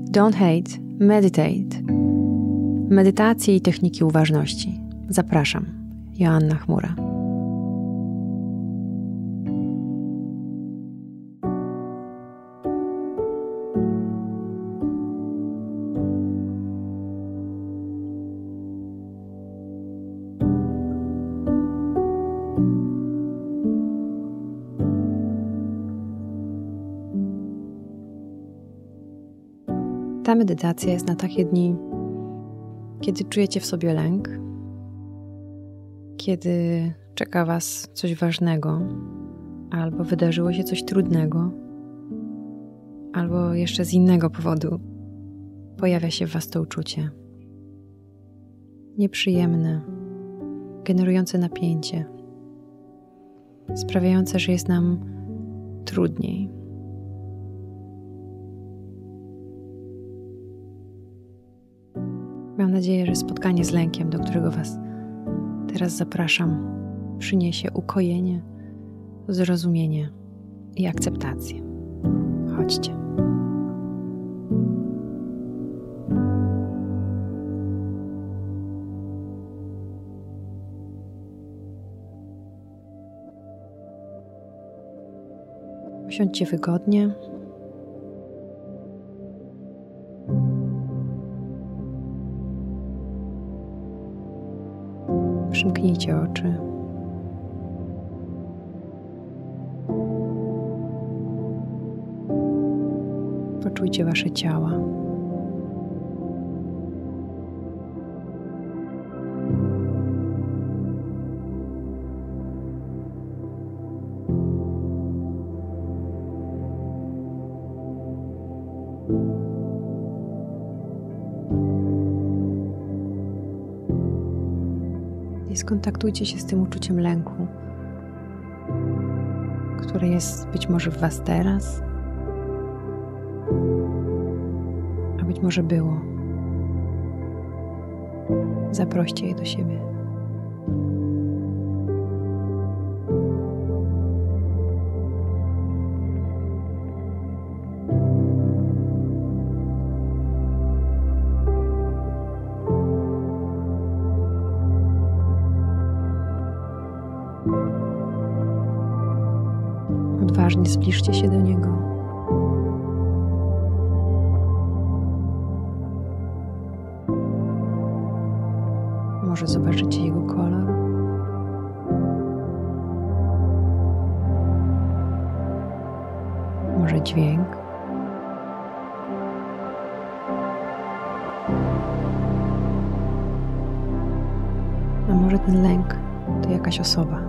Don't hate, meditate. Medytacje i techniki uważności. Zapraszam, Joanna Chmura. Ta medytacja jest na takie dni, kiedy czujecie w sobie lęk, kiedy czeka Was coś ważnego, albo wydarzyło się coś trudnego, albo jeszcze z innego powodu pojawia się w Was to uczucie. Nieprzyjemne, generujące napięcie, sprawiające, że jest nam trudniej. Mam nadzieję, że spotkanie z lękiem, do którego Was teraz zapraszam, przyniesie ukojenie, zrozumienie i akceptację. Chodźcie. Usiądźcie wygodnie. Przymknijcie oczy. Poczujcie Wasze ciała. I skontaktujcie się z tym uczuciem lęku, które jest być może w Was teraz, a być może było. Zaproście je do siebie. Odważnie zbliżcie się do niego. Może zobaczycie jego kolor. Może dźwięk. A może ten lęk to jakaś osoba.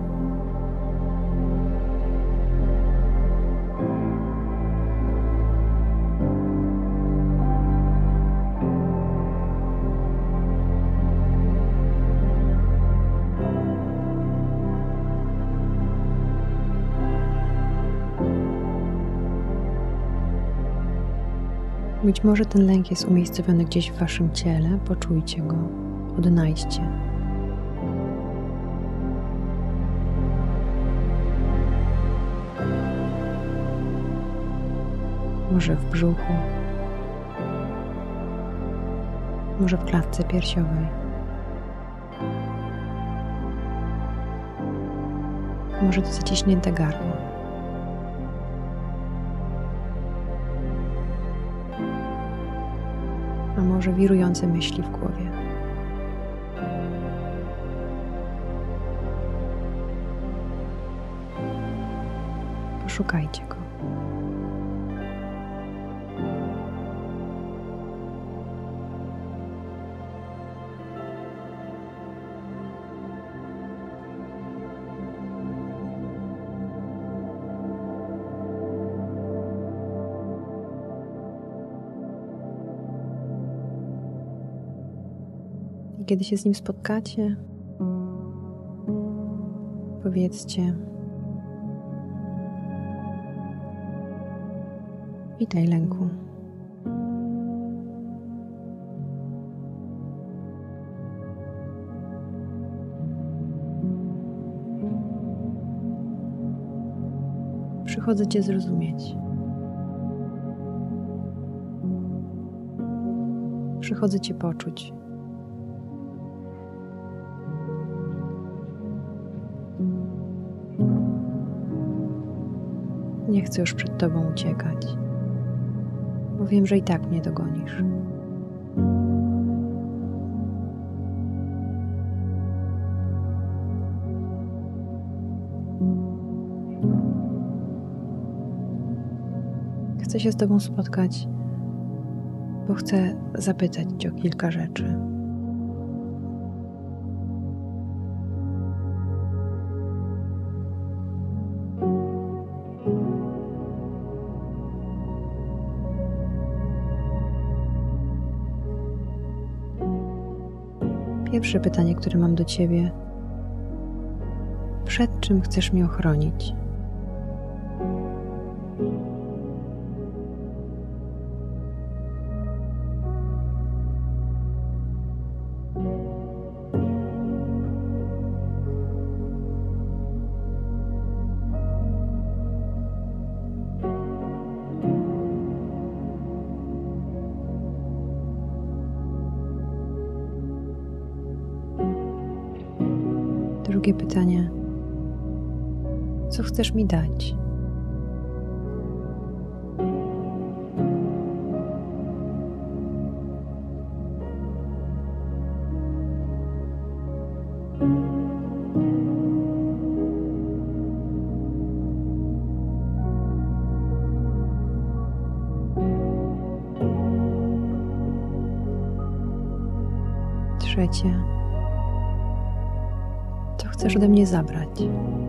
Być może ten lęk jest umiejscowiony gdzieś w Waszym ciele. Poczujcie go, odnajdźcie. Może w brzuchu, może w klatce piersiowej. Może to zaciśnięte gardło. A może wirujące myśli w głowie. Poszukajcie go. I kiedy się z nim spotkacie, powiedzcie: witaj, lęku. Przychodzę Cię zrozumieć. Przychodzę Cię poczuć. Nie chcę już przed Tobą uciekać, bo wiem, że i tak mnie dogonisz. Chcę się z Tobą spotkać, bo chcę zapytać Cię o kilka rzeczy. Pierwsze pytanie, które mam do Ciebie: przed czym chcesz mnie ochronić? Drugie pytanie: co chcesz mi dać? Trzecie: co chcesz ode mnie zabrać?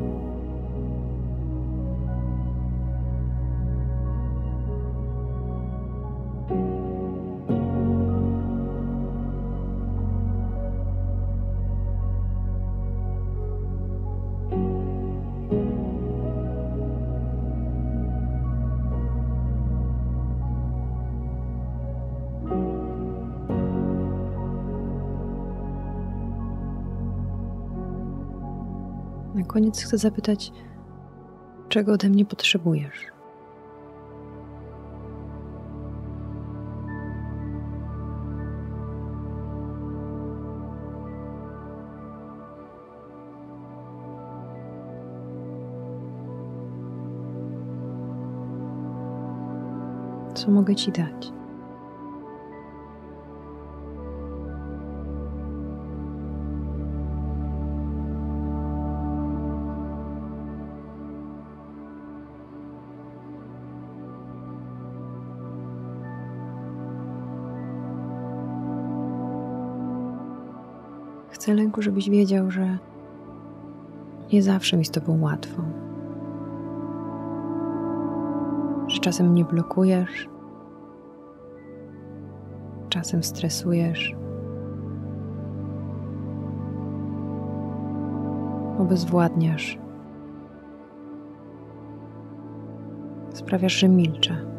Na koniec chcę zapytać, czego ode mnie potrzebujesz? Co mogę Ci dać? Chcę, Lęku, żebyś wiedział, że nie zawsze mi z Tobą łatwo. Że czasem mnie blokujesz, czasem stresujesz, obezwładniasz, sprawiasz, że milczę.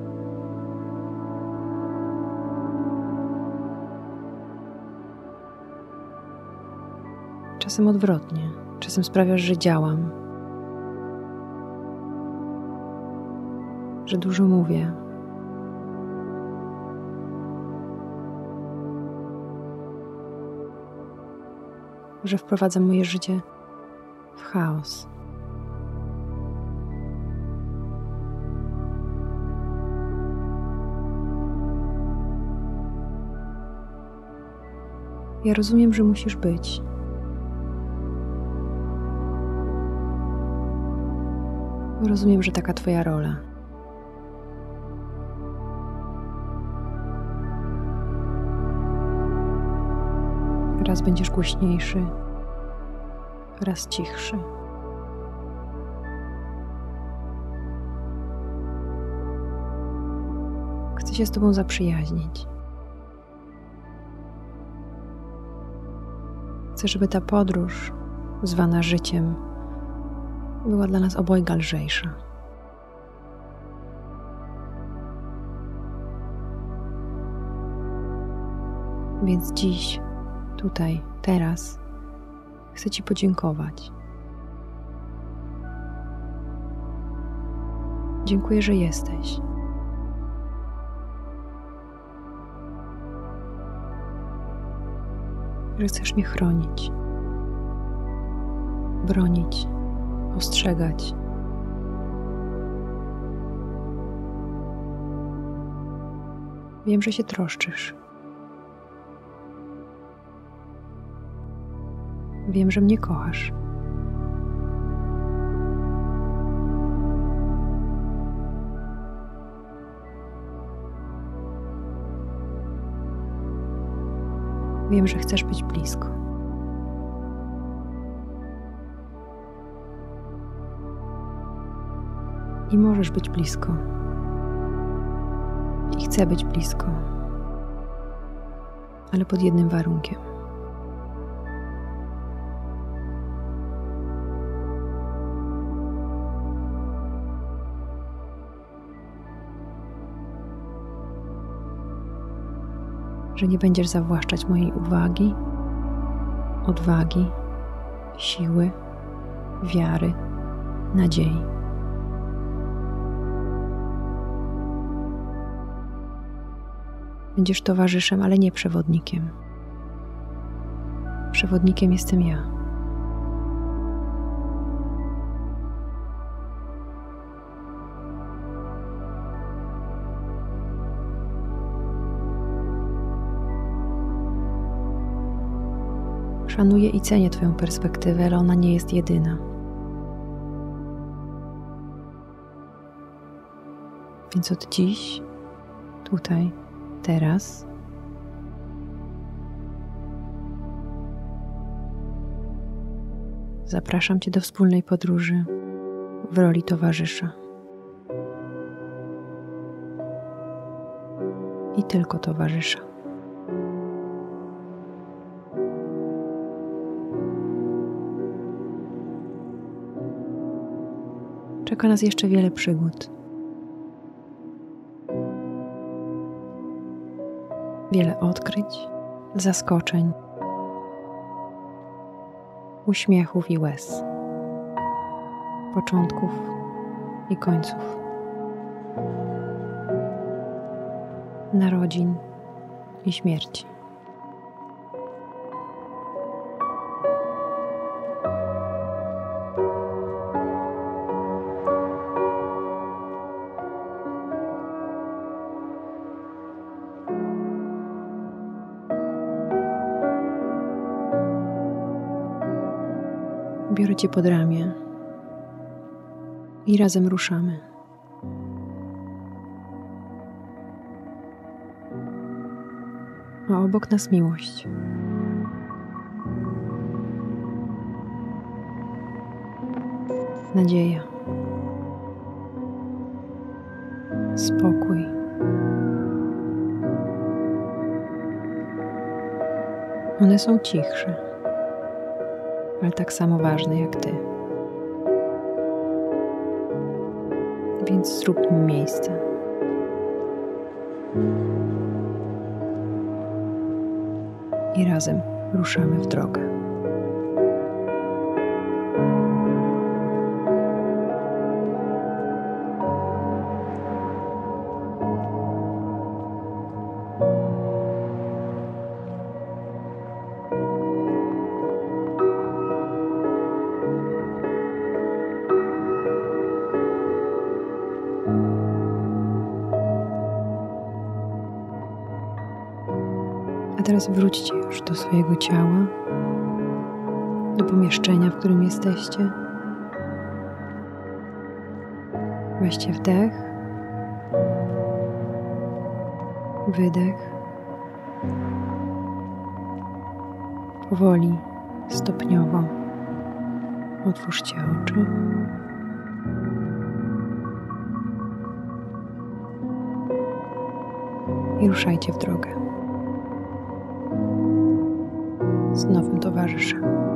Czasem odwrotnie, czasem sprawiasz, że działam, że dużo mówię. Że wprowadzam moje życie w chaos. Ja rozumiem, że musisz być. Rozumiem, że taka Twoja rola. Raz będziesz głośniejszy, raz cichszy. Chcę się z Tobą zaprzyjaźnić. Chcę, żeby ta podróż, zwana życiem, była dla nas obojga lżejsza. Więc dziś, tutaj, teraz chcę Ci podziękować. Dziękuję, że jesteś. że chcesz mnie chronić, bronić, ostrzegać. Wiem, że się troszczysz. Wiem, że mnie kochasz. Wiem, że chcesz być blisko. I możesz być blisko. I chcę być blisko. Ale pod jednym warunkiem. Że nie będziesz zawłaszczać mojej uwagi, odwagi, siły, wiary, nadziei. Będziesz towarzyszem, ale nie przewodnikiem. Przewodnikiem jestem ja. Szanuję i cenię Twoją perspektywę, ale ona nie jest jedyna. Więc od dziś, tutaj, teraz zapraszam Cię do wspólnej podróży w roli towarzysza. I tylko towarzysza. Czeka nas jeszcze wiele przygód. Wiele odkryć, zaskoczeń, uśmiechów i łez, początków i końców, narodzin i śmierci. Biorę Cię pod ramię i razem ruszamy. A obok nas miłość. Nadzieja. Spokój. One są cichsze, ale tak samo ważne jak Ty. Więc zrób mi miejsce. I razem ruszamy w drogę. A teraz wróćcie już do swojego ciała, do pomieszczenia, w którym jesteście. Weźcie wdech, wydech. Powoli, stopniowo otwórzcie oczy. I ruszajcie w drogę z nowym towarzyszem.